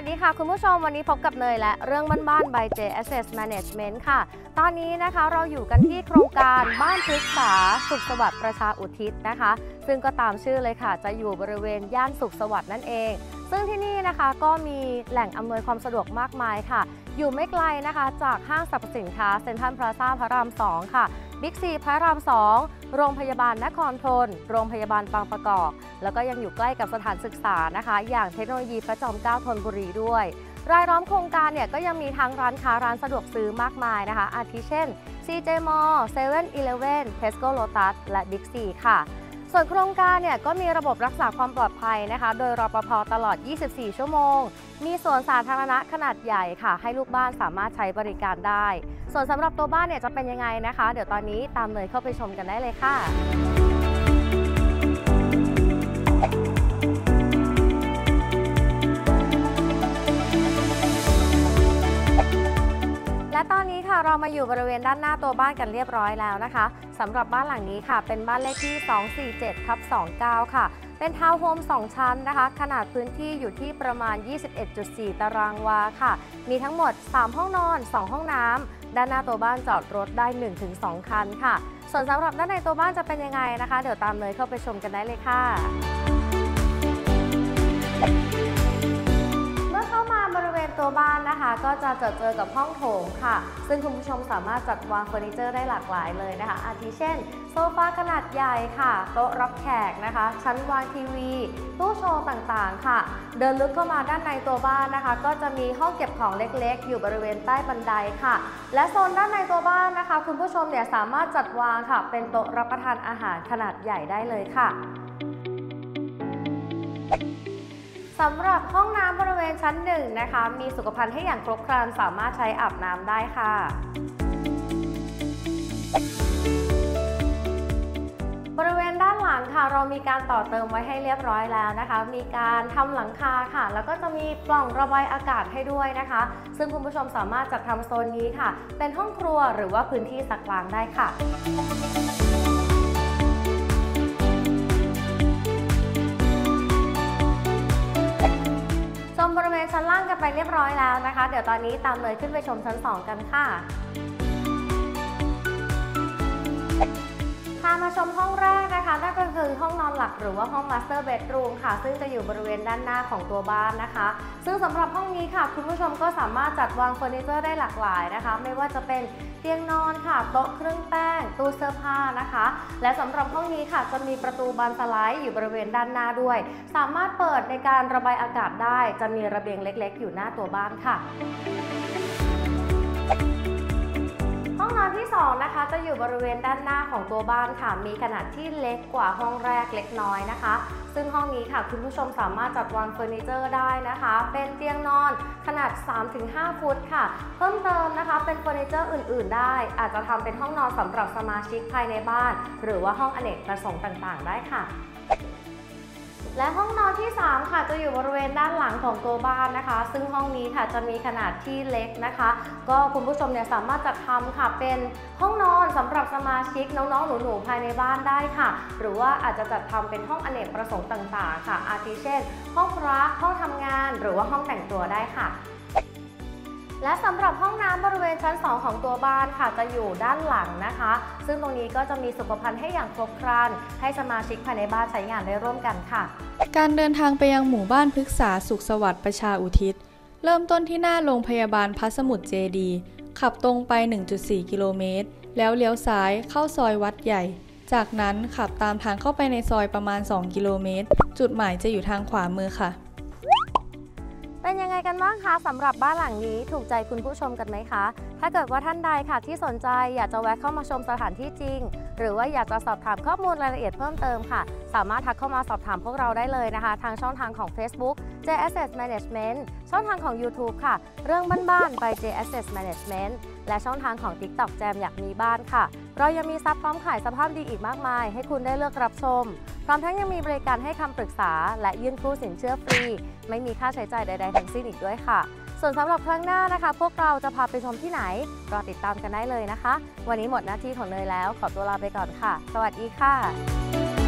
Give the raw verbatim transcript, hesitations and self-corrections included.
ดีค่ะคุณผู้ชมวันนี้พบกับเนยและเรื่องบ้านๆ by เจ Asset Management ค่ะตอนนี้นะคะเราอยู่กันที่โครงการบ้านพฤกษาสุขสวัสดิ์ประชาอุทิศนะคะซึ่งก็ตามชื่อเลยค่ะจะอยู่บริเวณย่านสุขสวัสดิ์นั่นเองซึ่งที่นี่นะคะก็มีแหล่งอำนวยความสะดวกมากมายค่ะอยู่ไม่ไกลนะคะจากห้างสรรพสินค้าเซ็นทรัลพลาซ่าพระรามสองค่ะบิ๊กซีพระรามสองโรงพยาบาลนครทนโรงพยาบาลบางประกอบแล้วก็ยังอยู่ใกล้กับสถานศึกษานะคะอย่างเทคโนโลยีพระจอมเกล้าธนบุรีด้วยรายล้อมโครงการเนี่ยก็ยังมีทั้งร้านค้าร้านสะดวกซื้อมากมายนะคะอาทิเช่น ซี เจ Mall เซเว่นอีเลฟเว่น Tesco Lotus และ Big C ค่ะส่วนโครงการเนี่ยก็มีระบบรักษาความปลอดภัยนะคะโดยรปภ.ตลอด ยี่สิบสี่ ชั่วโมงมีสวนสาธารณะขนาดใหญ่ค่ะให้ลูกบ้านสามารถใช้บริการได้ส่วนสำหรับตัวบ้านเนี่ยจะเป็นยังไงนะคะเดี๋ยวตอนนี้ตามเนยเข้าไปชมกันได้เลยค่ะและตอนนี้ค่ะเรามาอยู่บริเวณด้านหน้าตัวบ้านกันเรียบร้อยแล้วนะคะสำหรับบ้านหลังนี้ค่ะเป็นบ้านเลขที่ สองสี่เจ็ดทับสองเก้า ค่ะเป็นทาวน์โฮมสองชั้นนะคะขนาดพื้นที่อยู่ที่ประมาณ ยี่สิบเอ็ดจุดสี่ ตารางวาค่ะมีทั้งหมดสามห้องนอนสองห้องน้ำด้านหน้าตัวบ้านจอดรถได้ หนึ่งถึงสอง คันค่ะส่วนสำหรับด้านในตัวบ้านจะเป็นยังไงนะคะเดี๋ยวตามเลยเข้าไปชมกันได้เลยค่ะบริเวณตัวบ้านนะคะก็จะเจอเจอกับห้องโถงค่ะซึ่งคุณผู้ชมสามารถจัดวางเฟอร์นิเจอร์ได้หลากหลายเลยนะคะอาทิเช่นโซฟาขนาดใหญ่ค่ะโต๊ะรับแขกนะคะชั้นวางทีวีตู้โชว์ต่างๆค่ะเดินลึกเข้ามาด้านในตัวบ้านนะคะก็จะมีห้องเก็บของเล็กๆอยู่บริเวณใต้บันไดค่ะและโซนด้านในตัวบ้านนะคะคุณผู้ชมเนี่ยสามารถจัดวางค่ะเป็นโต๊ะรับประทานอาหารขนาดใหญ่ได้เลยค่ะสำหรับห้องน้ำบริเวณชั้นหนึ่งนะคะมีสุขภัณฑ์ให้อย่างครบครันสามารถใช้อาบน้ำได้ค่ะบริเวณด้านหลังค่ะเรามีการต่อเติมไว้ให้เรียบร้อยแล้วนะคะมีการทำหลังคาค่ะแล้วก็จะมีปล่องระบายอากาศให้ด้วยนะคะซึ่งคุณผู้ชมสามารถจัดทำโซนนี้ค่ะเป็นห้องครัวหรือว่าพื้นที่ซักล้างได้ค่ะชมบริเวณชั้นล่างกันไปเรียบร้อยแล้วนะคะเดี๋ยวตอนนี้ตามเลยขึ้นไปชมชั้นสองกันค่ะพามาชมห้องแรกนะคะนั่นก็คือห้องนอนหลักหรือว่าห้อง Master Bedroom ค่ะซึ่งจะอยู่บริเวณด้านหน้าของตัวบ้านนะคะซึ่งสำหรับห้องนี้ค่ะคุณผู้ชมก็สามารถจัดวางเฟอร์นิเจอร์ได้หลากหลายนะคะไม่ว่าจะเป็นเตียงนอนค่ะโต๊ะเครื่องแป้งตู้เสื้อผ้านะคะและสำหรับห้องนี้ค่ะจะมีประตูบานสไลด์อยู่บริเวณด้านหน้าด้วยสามารถเปิดในการระบายอากาศได้จะมีระเบียงเล็กๆอยู่หน้าตัวบ้านค่ะห้องนอนที่สองนะคะจะอยู่บริเวณด้านหน้าของตัวบ้านค่ะมีขนาดที่เล็กกว่าห้องแรกเล็กน้อยนะคะซึ่งห้องนี้ค่ะคุณผู้ชมสามารถจัดวางเฟอร์นิเจอร์ได้นะคะเป็นเตียงนอนขนาด สามถึงห้า ฟุตค่ะเพิ่มเติมนะคะเป็นเฟอร์นิเจอร์อื่นๆได้อาจจะทำเป็นห้องนอนสำหรับสมาชิกภายในบ้านหรือว่าห้องอเนกประสงค์ต่างๆได้ค่ะและห้องนอนที่สามค่ะจะอยู่บริเวณด้านหลังของตัวบ้านนะคะซึ่งห้องนี้ค่ะจะมีขนาดที่เล็กนะคะก็คุณผู้ชมเนี่ยสามารถจัดทำค่ะเป็นห้องนอนสำหรับสมาชิกน้องๆหนูๆภายในบ้านได้ค่ะหรือว่าอาจจะจัดทำเป็นห้องอเนกประสงค์ต่างๆค่ะอาทิเช่นห้องพระห้องทำงานหรือว่าห้องแต่งตัวได้ค่ะและสำหรับห้องน้ำบริเวณชั้นสองของตัวบ้านค่ะจะอยู่ด้านหลังนะคะซึ่งตรงนี้ก็จะมีสุขภัณฑ์ให้อย่างครบครันให้สมาชิกภายในบ้านใช้งานได้ร่วมกันค่ะการเดินทางไปยังหมู่บ้านพฤกษาสุขสวัสดิ์ประชาอุทิศเริ่มต้นที่หน้าโรงพยาบาลพระสมุทรเจดีย์ขับตรงไป หนึ่งจุดสี่ กิโลเมตรแล้วเลี้ยวซ้ายเข้าซอยวัดใหญ่จากนั้นขับตามทางเข้าไปในซอยประมาณสองกิโลเมตรจุดหมายจะอยู่ทางขวามือค่ะเป็นยังไงกันบ้างคะสำหรับบ้านหลังนี้ถูกใจคุณผู้ชมกันไหมคะถ้าเกิดว่าท่านใดค่ะที่สนใจอยากจะแวะเข้ามาชมสถานที่จริงหรือว่าอยากจะสอบถามข้อมูลรายละเอียดเพิ่มเติมค่ะสามารถทักเข้ามาสอบถามพวกเราได้เลยนะคะทางช่องทางของ Facebook เจ Asset Management ช่องทางของ YouTube ค่ะเรื่องบ้านๆ by เจ Asset Management และช่องทางของ TikTok แจมอยากมีบ้านค่ะเรายังมีซับพร้อมขายสภาพดีอีกมากมายให้คุณได้เลือกรับชมพร้อมทั้งยังมีบริการให้คำปรึกษาและยื่นกู้สินเชื่อฟรีไม่มีค่าใช้จ่ายใดๆทั้งสิ้นอีกด้วยค่ะส่วนสำหรับครั้งหน้านะคะพวกเราจะพาไปชมที่ไหนรอติดตามกันได้เลยนะคะวันนี้หมดหน้าที่ของเนยแล้วขอตัวลาไปก่อนค่ะสวัสดีค่ะ